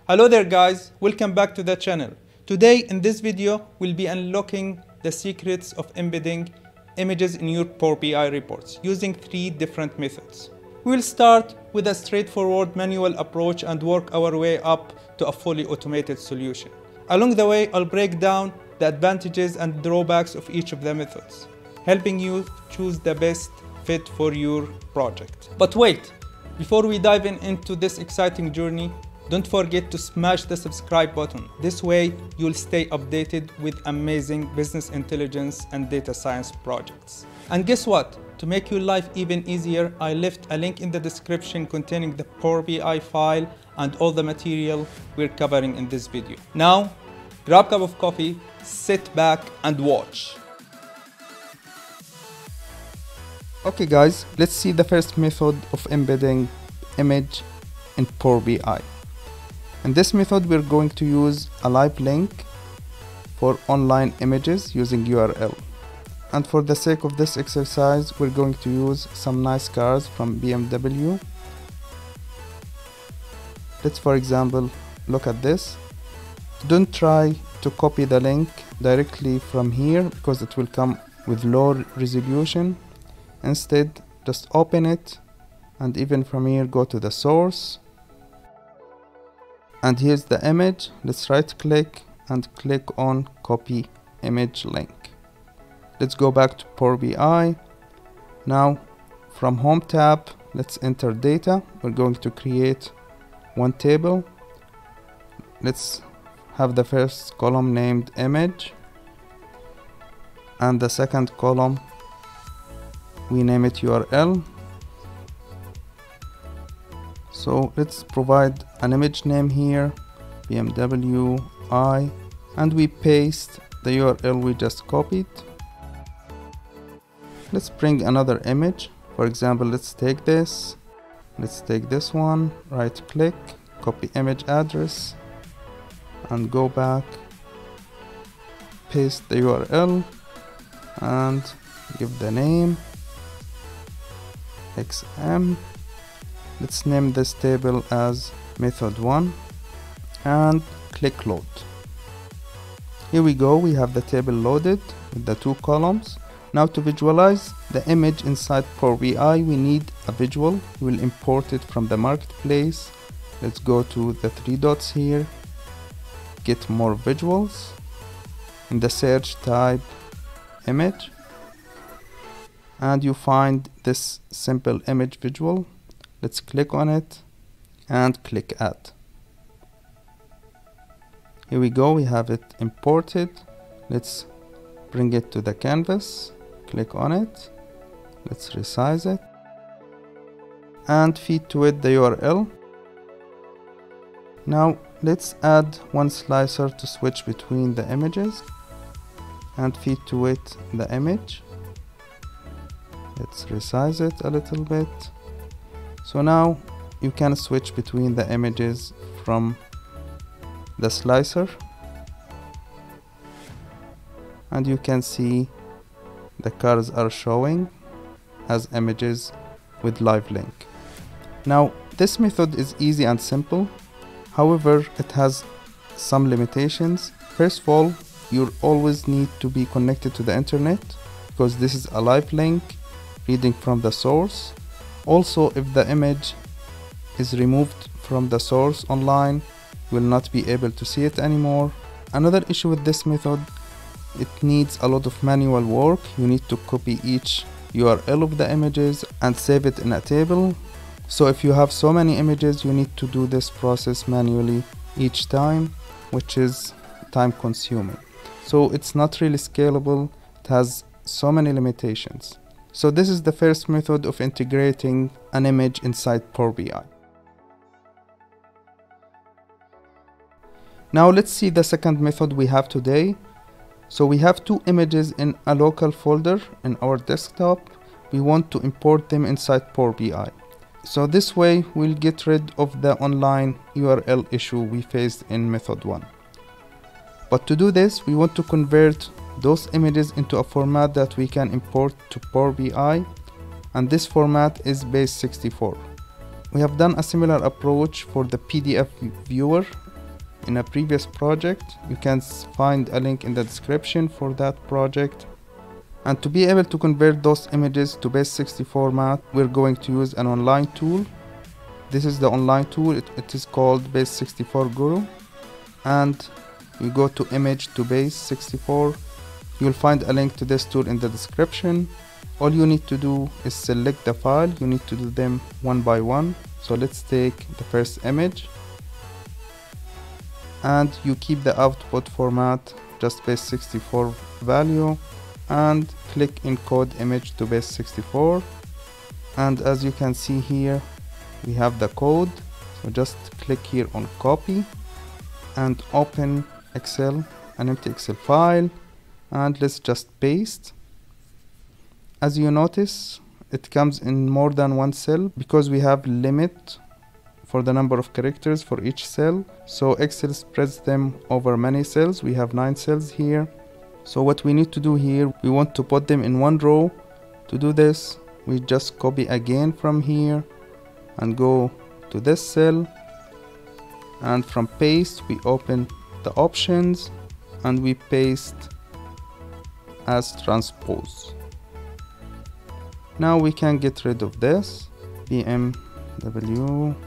Hello there guys, welcome back to the channel. Today in this video we'll be unlocking the secrets of embedding images in your Power BI reports using 3 different methods. We'll start with a straightforward manual approach and work our way up to a fully automated solution. Along the way I'll break down the advantages and drawbacks of each of the methods, helping you choose the best fit for your project. But wait, before we dive into this exciting journey, don't forget to smash the subscribe button. This way, you'll stay updated with amazing business intelligence and data science projects. And guess what? To make your life even easier, I left a link in the description containing the Power BI file and all the material we're covering in this video. Now, grab a cup of coffee, sit back and watch. Okay guys, let's see the first method of embedding image in Power BI. In this method, we're going to use a live link for online images using URL. And for the sake of this exercise, we're going to use some nice cars from BMW. Let's, for example, look at this. Don't try to copy the link directly from here because it will come with low resolution. Instead, just open it and even from here, go to the source. And here's the image. Let's right click and click on copy image link. Let's go back to Power BI. Now from home tab, let's enter data. We're going to create one table. Let's have the first column named image and the second column we name it URL. So let's provide an image name here, BMW I, and we paste the URL we just copied. Let's bring another image. For example, let's take this one, right click, copy image address, and go back, paste the URL, and give the name XM. Let's name this table as method 1 and click load. Here we go, we have the table loaded with the 2 columns. Now to visualize the image inside Power BI, we need a visual. We'll import it from the marketplace. Let's go to the 3 dots here, get more visuals. In the search, type image and you find this simple image visual. Let's click on it and click add. Here we go, we have it imported. Let's bring it to the canvas, click on it, let's resize it and feed to it the URL. Now let's add one slicer to switch between the images and feed to it the image. Let's resize it a little bit. So now you can switch between the images from the slicer and you can see the cars are showing as images with live link. Now this method is easy and simple, however it has some limitations. First of all, you always need to be connected to the internet because this is a live link reading from the source. Also, if the image is removed from the source online, you will not be able to see it anymore. Another issue with this method, it needs a lot of manual work. You need to copy each URL of the images and save it in a table. So if you have so many images, you need to do this process manually each time, which is time consuming. So it's not really scalable. It has so many limitations. So this is the first method of integrating an image inside Power BI. Now let's see the second method we have today. So we have 2 images in a local folder in our desktop. We want to import them inside Power BI. So this way we'll get rid of the online URL issue we faced in method 1. But to do this, we want to convert those images into a format that we can import to Power BI, and this format is base 64. We have done a similar approach for the PDF viewer in a previous project. You can find a link in the description for that project. And to be able to convert those images to base60 format, we're going to use an online tool. This is the online tool. It is called Base64 Guru. And you go to image to base64. You'll find a link to this tool in the description. All you need to do is select the file. You need to do them one by one. So let's take the first image. And you keep the output format, just base64 value. And click encode image to base64. And as you can see here, we have the code. So just click here on copy and open Excel, an empty Excel file, and let's just paste. As you notice, it comes in more than one cell because we have limit for the number of characters for each cell. So Excel spreads them over many cells. We have 9 cells here. So what we need to do here, we want to put them in one row. To do this, we just copy again from here and go to this cell, and from paste we open the options and we paste as transpose. Now we can get rid of this, BMWM.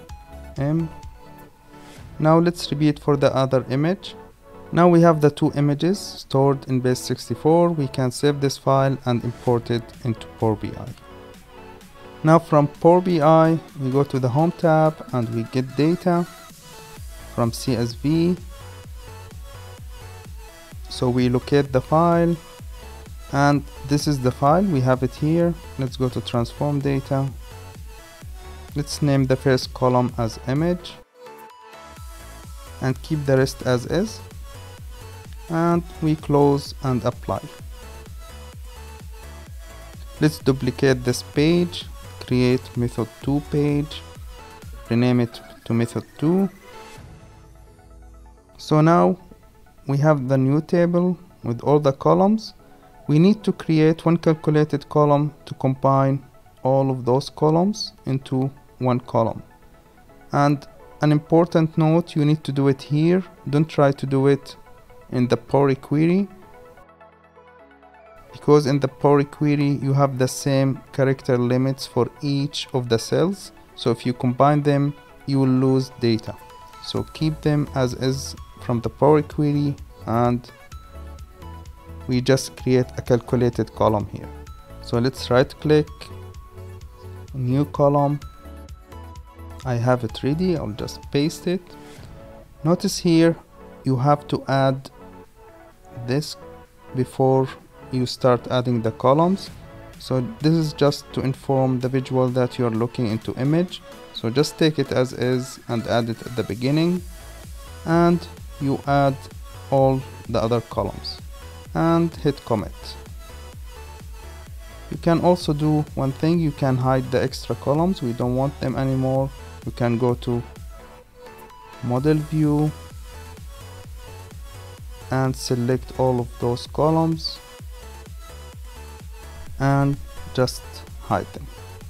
Now let's repeat for the other image. Now we have the 2 images stored in base64. We can save this file and import it into Power BI. Now from Power BI, we go to the Home tab and we get data from CSV. So we locate the file, and this is the file. We have it here. Let's go to Transform Data. Let's name the first column as image and keep the rest as is. And we close and apply. Let's duplicate this page, create method 2 page, rename it to method 2. So now we have the new table with all the columns. We need to create one calculated column to combine all of those columns into one column. And an important note, you need to do it here. Don't try to do it in the Power Query, because in the Power Query you have the same character limits for each of the cells. So if you combine them, you will lose data. So keep them as is from the Power Query, and we just create a calculated column here. So let's right click, new column. I have it ready. I'll just paste it. Notice here you have to add this before you start adding the columns. So this is just to inform the visual that you're looking into image. So just take it as is and add it at the beginning, and you add all the other columns and hit commit. You can also do one thing. You can hide the extra columns. We don't want them anymore. You can go to model view and select all of those columns and just hide them.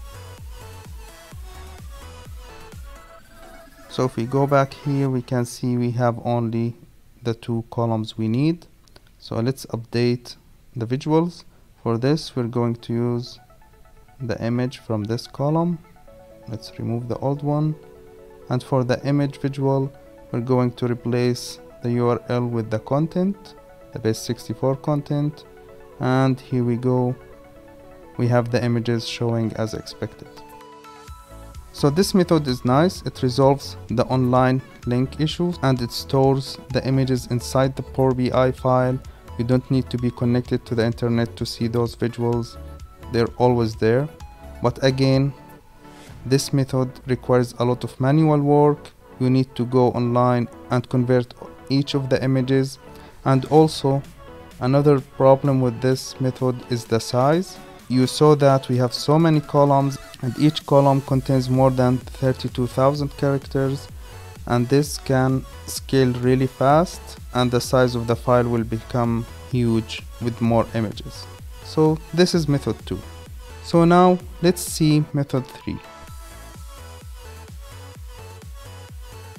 So if we go back here, we can see we have only the 2 columns we need. So let's update the visuals. For this, we're going to use the image from this column. Let's remove the old one. And for the image visual, we're going to replace the URL with the content, the base64 content, and here we go. We have the images showing as expected. So this method is nice. It resolves the online link issues and it stores the images inside the Power BI file. You don't need to be connected to the internet to see those visuals. They're always there. But again, this method requires a lot of manual work. You need to go online and convert each of the images. And also another problem with this method is the size. You saw that we have so many columns and each column contains more than 32,000 characters, and this can scale really fast and the size of the file will become huge with more images. So this is method 2. So now let's see method 3.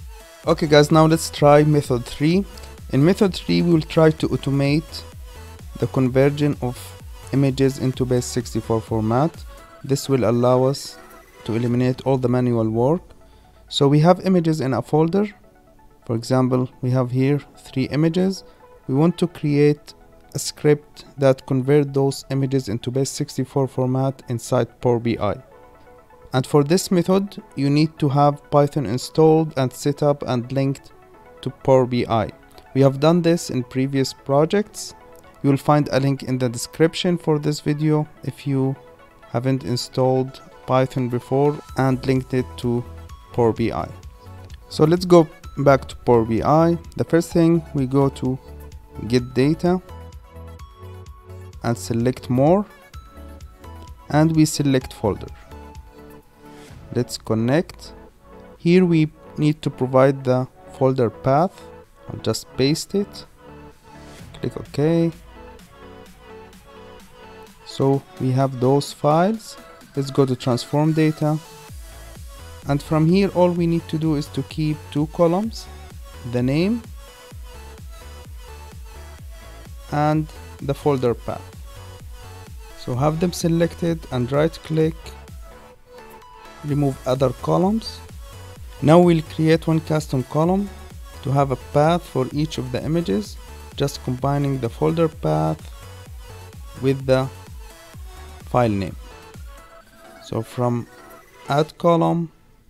Okay guys, now let's try method 3. In method 3 we will try to automate the conversion of images into base64 format. This will allow us to eliminate all the manual work. So we have images in a folder. For example, we have here 3 images. We want to create a script that convert those images into base64 format inside Power BI. And for this method, you need to have Python installed and set up and linked to Power BI. We have done this in previous projects. You will find a link in the description for this video if you haven't installed Python before and linked it to Power BI. So let's go back to Power BI. The first thing, we go to Get Data and select More, and we select Folder. Let's connect. Here we need to provide the folder path. I'll just paste it. Click OK. So we have those files. Let's go to Transform Data. And from here, all we need to do is to keep 2 columns, the name and the folder path. So have them selected and right click, remove other columns. Now we'll create one custom column to have a path for each of the images, just combining the folder path with the file name. So from add column,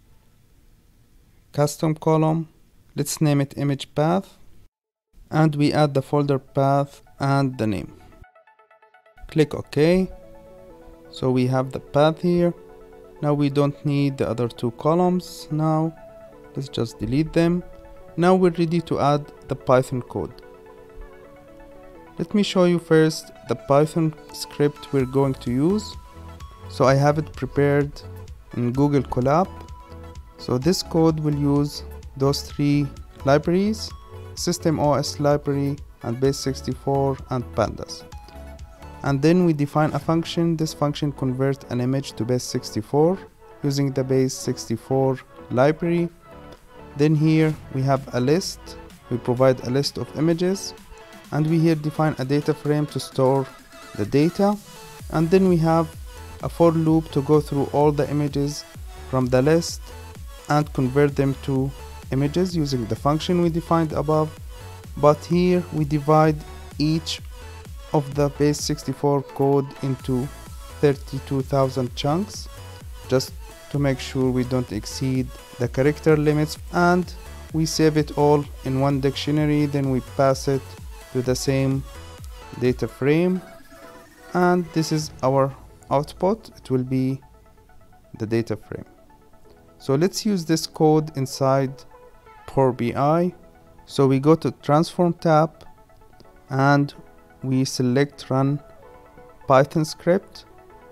custom column, let's name it image path, and we add the folder path and the name. Click OK. So we have the path here. Now we don't need the other 2 columns. Now let's just delete them. Now we're ready to add the Python code. Let me show you first the Python script we're going to use. So I have it prepared in Google Colab. So this code will use those 3 libraries: SystemOS library and Base64 and Pandas. And then we define a function. This function converts an image to Base64 using the Base64 library. Then here we have a list. We provide a list of images, and we here define a data frame to store the data. And then we have a for loop to go through all the images from the list and convert them to images using the function we defined above. But here we divide each of the Base64 code into 32,000 chunks, just to make sure we don't exceed the character limits, and we save it all in one dictionary. Then we pass it to the same data frame, and this is our output. It will be the data frame. So let's use this code inside Power BI. So we go to Transform tab and we select Run Python script,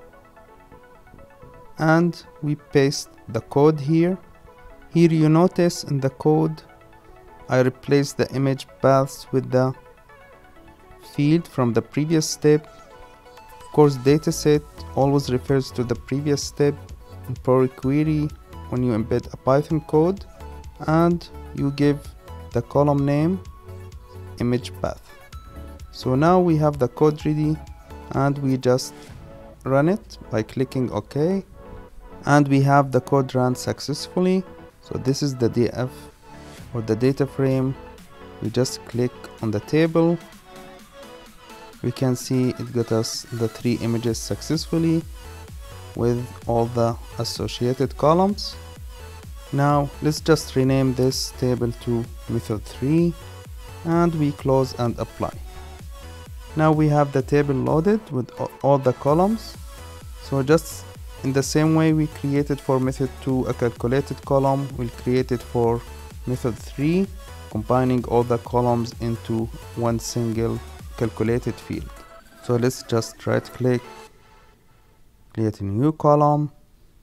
and we paste the code here. Here you notice in the code I replaced the image paths with the field from the previous step. Of course, dataset always refers to the previous step in Power Query when you embed a Python code, and you give the column name image path. So now we have the code ready, and we just run it by clicking OK, and we have the code run successfully. So this is the DF or the data frame. We just click on the table. We can see it got us the 3 images successfully with all the associated columns. Now let's just rename this table to method 3, and we close and apply. Now we have the table loaded with all the columns. So just in the same way we created for method 2 a calculated column, we'll create it for method 3, combining all the columns into one single calculated field. So let's just right click, create a new column,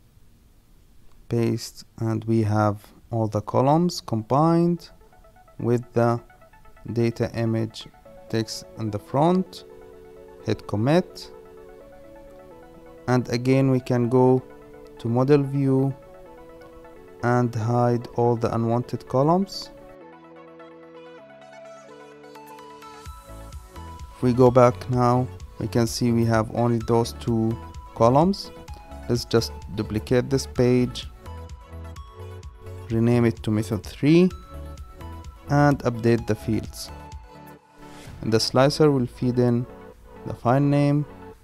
paste, and we have all the columns combined with the data image text in the front. Hit commit, and again we can go to model view and hide all the unwanted columns. If we go back now, we can see we have only those two columns. Let's just duplicate this page, rename it to method 3, and update the fields. And the slicer will feed in the file name,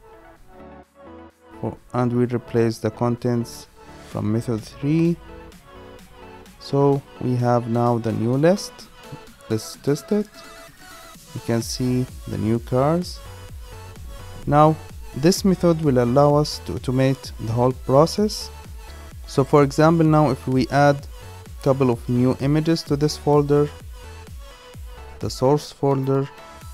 and we replace the contents from method 3. So we have now the new list. Let's test it. You can see the new cars. Now this method will allow us to automate the whole process. So for example, now if we add a couple of new images to this folder, the source folder,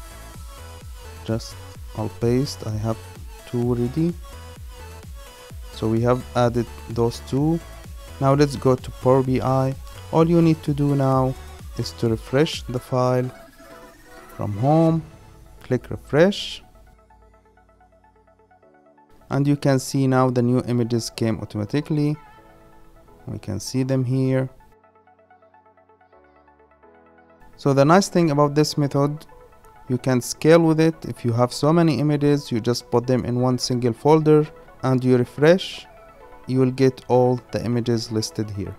I'll paste, I have two ready. So we have added those two. Now let's go to Power BI. All you need to do now is to refresh the file from home, click refresh, and you can see now the new images came automatically. We can see them here. So the nice thing about this method, you can scale with it. If you have so many images, you just put them in one single folder and you refresh, you will get all the images listed here.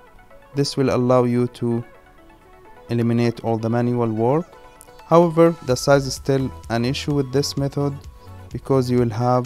This will allow you to eliminate all the manual work. However, the size is still an issue with this method because you will have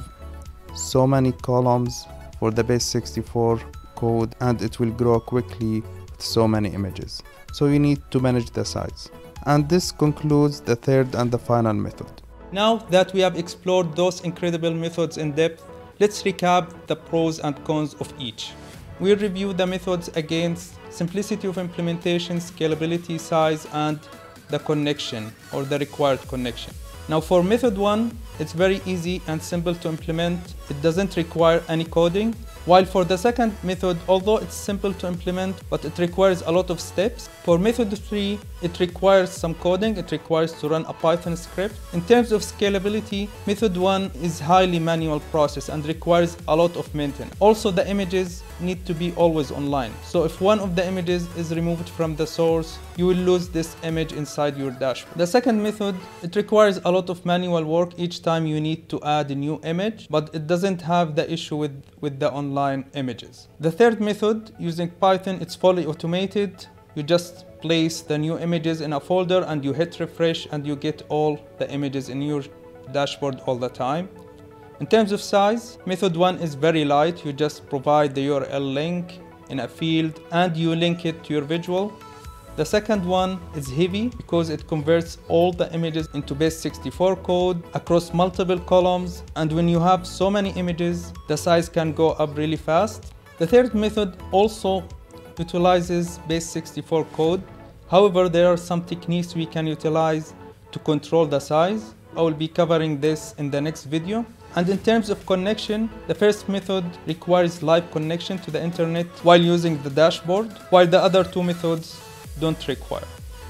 so many columns for the base64 code and it will grow quickly with so many images. So you need to manage the size. And this concludes the third and the final method. Now that we have explored those incredible methods in depth, let's recap the pros and cons of each. We'll review the methods against simplicity of implementation, scalability, size, and the connection or the required connection. Now for method 1, it's very easy and simple to implement. It doesn't require any coding. While for the second method, although it's simple to implement, but it requires a lot of steps. For method 3, it requires some coding. It requires to run a Python script. In terms of scalability, method 1 is highly manual process and requires a lot of maintenance. Also, the images need to be always online. So if one of the images is removed from the source, you will lose this image inside your dashboard. The second method, it requires a lot of manual work each time you need to add a new image, but it doesn't have the issue with the online images. The third method, using Python, it's fully automated. You just place the new images in a folder and you hit refresh and you get all the images in your dashboard all the time. In terms of size, method 1 is very light. You just provide the URL link in a field and you link it to your visual. The second one is heavy because it converts all the images into base64 code across multiple columns, and when you have so many images, the size can go up really fast. The third method also utilizes base64 code. However, there are some techniques we can utilize to control the size. I will be covering this in the next video. And in terms of connection, the first method requires live connection to the internet while using the dashboard, while the other two methods don't require.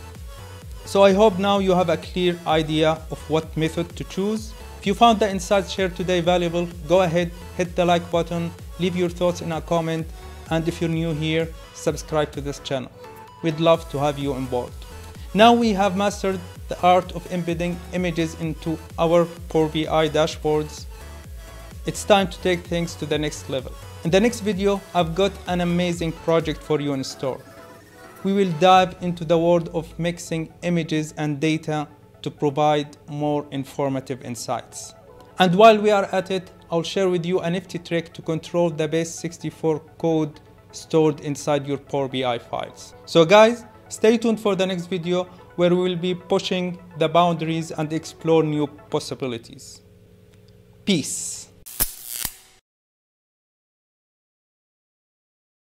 So I hope now you have a clear idea of what method to choose. If you found the insights shared today valuable, go ahead, hit the like button, leave your thoughts in a comment, and if you're new here, subscribe to this channel. We'd love to have you on board. Now we have mastered the art of embedding images into our Power BI dashboards. It's time to take things to the next level. In the next video, I've got an amazing project for you in store. We will dive into the world of mixing images and data to provide more informative insights. And while we are at it, I'll share with you a nifty trick to control the base64 code stored inside your Power BI files. So guys, stay tuned for the next video where we will be pushing the boundaries and explore new possibilities. Peace.